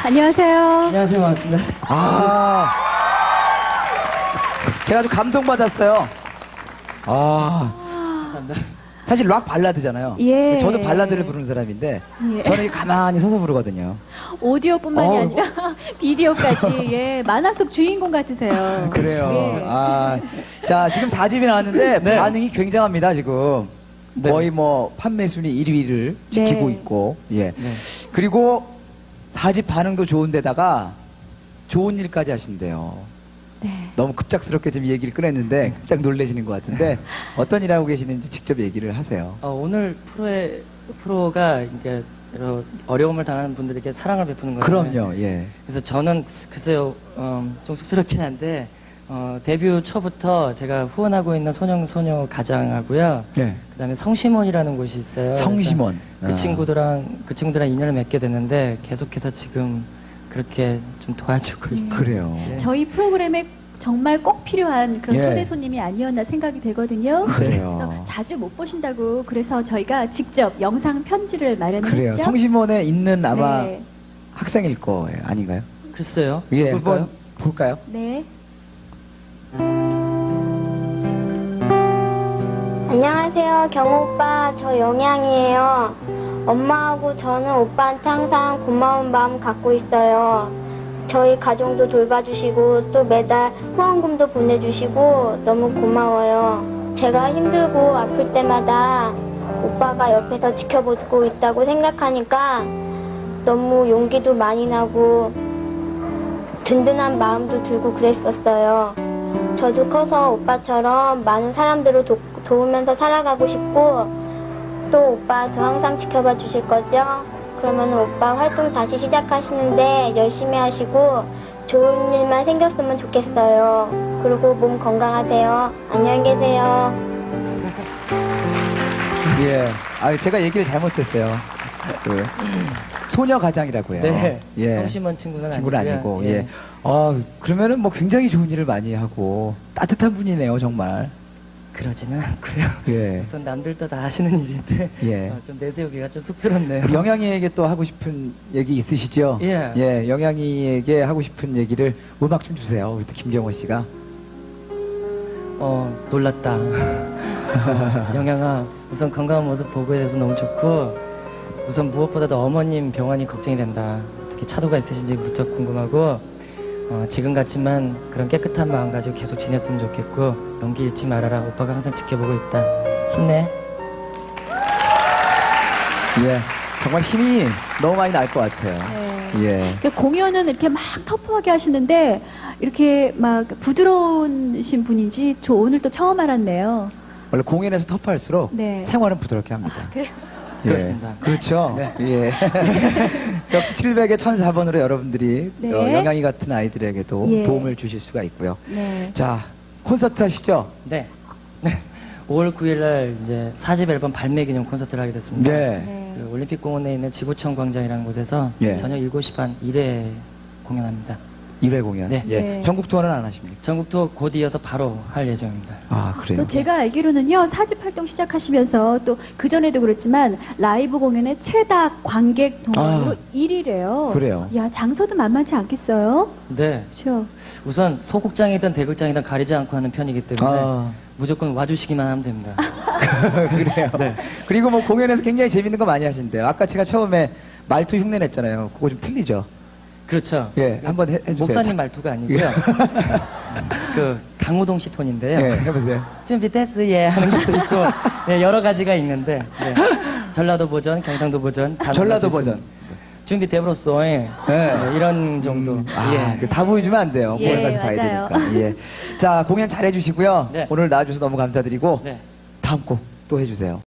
안녕하세요. 안녕하세요. 반갑습니다. 제가 아주 감동받았어요. 감사합니다. 사실 락 발라드잖아요. 예. 저도 발라드를 부르는 사람인데 예. 저는 가만히 서서 부르거든요. 오디오뿐만이 어우. 아니라 비디오까지 예. 만화 속 주인공 같으세요. 그래요. 예. 자, 지금 4집이 나왔는데 네. 반응이 굉장합니다, 지금. 네. 거의 뭐 판매 순위 1위를 지키고 네. 있고. 예. 네. 그리고 4집 반응도 좋은데다가 좋은 일까지 하신대요. 네. 너무 급작스럽게 좀 얘기를 꺼냈는데 깜짝 놀라시는 것 같은데 어떤 일 하고 계시는지 직접 얘기를 하세요. 오늘 프로가 이게 여러 어려움을 당하는 분들에게 사랑을 베푸는 거예요. 그럼요, 예. 그래서 저는 글쎄요, 좀 쑥스럽긴 한데 데뷔 초부터 제가 후원하고 있는 소녀 가장하고요. 예. 그다음에 성심원이라는 곳이 있어요. 성심원. 그 친구들랑 인연을 맺게 됐는데 계속해서 지금 그렇게 좀 도와주고 있어요. 그래요. 네. 저희 프로그램에 정말 꼭 필요한 그런 예. 초대 손님이 아니었나 생각이 되거든요. 그래요. 그래서 자주 못 보신다고 그래서 저희가 직접 영상 편지를 마련을 그래요. 했죠. 성심원에 있는 아마 네. 학생일 거예요. 아닌가요? 글쎄요. 예, 볼까요? 한번 볼까요? 네. 안녕하세요, 경호 오빠. 저 영양이에요. 엄마하고 저는 오빠한테 항상 고마운 마음 갖고 있어요. 저희 가정도 돌봐주시고 또 매달 후원금도 보내주시고 너무 고마워요. 제가 힘들고 아플 때마다 오빠가 옆에서 지켜보고 있다고 생각하니까 너무 용기도 많이 나고 든든한 마음도 들고 그랬었어요. 저도 커서 오빠처럼 많은 사람들을 도우면서 살아가고 싶고 또 오빠 저 항상 지켜봐 주실 거죠? 그러면 오빠 활동 다시 시작하시는데 열심히 하시고 좋은 일만 생겼으면 좋겠어요. 그리고 몸 건강하세요. 안녕히 계세요. 예. 제가 얘기를 잘못했어요. 그 소녀 가장이라고 해요. 네. 예. 성심원 친구는 아니고. 아니고요. 예. 그러면은 뭐 굉장히 좋은 일을 많이 하고 따뜻한 분이네요, 정말. 그러지는 않고요. 예. 우선 남들도 다 하시는 일인데 예. 좀 내세우기가 좀 쑥스럽네요. 우리 영양이에게 또 하고 싶은 얘기 있으시죠? 예. 예, 영양이에게 하고 싶은 얘기를 음악 좀 주세요. 우리 또 김경호 씨가. 놀랐다. 영양아, 우선 건강한 모습 보고 해서 너무 좋고 우선 무엇보다도 어머님 병원이 걱정이 된다. 특히 차도가 있으신지 무척 궁금하고 지금 같지만 그런 깨끗한 마음 가지고 계속 지냈으면 좋겠고 용기 잃지 말아라. 오빠가 항상 지켜보고 있다. 힘내. 예. 정말 힘이 너무 많이 날 것 같아요. 네. 예. 그 공연은 이렇게 막 터프하게 하시는데 이렇게 막 부드러우신 분인지 저 오늘 또 처음 알았네요. 원래 공연에서 터프할수록 네. 생활은 부드럽게 합니다. 그래요? 예. 그렇습니다. 그렇죠. 네. 예. 역시 700에 1004번으로 여러분들이 네. 영양이 같은 아이들에게도 예. 도움을 주실 수가 있고요. 네. 자, 콘서트 하시죠? 네. 5월 9일 날 이제 4집 앨범 발매 기념 콘서트를 하게 됐습니다. 네. 네. 그 올림픽공원에 있는 지구촌 광장이라는 곳에서 예. 저녁 7시 반 1회 공연합니다. 1회 공연. 네. 예. 네. 전국 투어는 안 하십니까? 전국 투어 곧 이어서 바로 할 예정입니다. 아, 그래요? 또 제가 알기로는요, 4집 활동 시작하시면서 또 그전에도 그랬지만 라이브 공연의 최다 관객 동원으로 1위래요. 그래요. 야, 장소도 만만치 않겠어요? 네. 그렇죠. 우선 소극장이든 대극장이든 가리지 않고 하는 편이기 때문에 아, 무조건 와주시기만 하면 됩니다. 그래요. 네. 그리고 뭐 공연에서 굉장히 재밌는 거 많이 하신대요. 아까 제가 처음에 말투 흉내 냈잖아요. 그거 좀 틀리죠? 그렇죠. 예, 한번 해주세요. 목사님 말투가 아니고요. 그 강호동 씨 톤인데요. 예, 해보세요. 준비됐어 예 하는 것도 있고 네, 여러 가지가 있는데 네. 전라도 버전, 경상도 버전 다 전라도 골라서 버전. 있습니다. 준비돼버렸어 예. 네. 이런 정도. 예. 다 보여주면 안 돼요. 예, 공연 가서 봐야 맞아요. 되니까. 예. 자, 공연 잘 해주시고요. 네. 오늘 나와주셔서 너무 감사드리고, 네. 다음 곡 또 해주세요.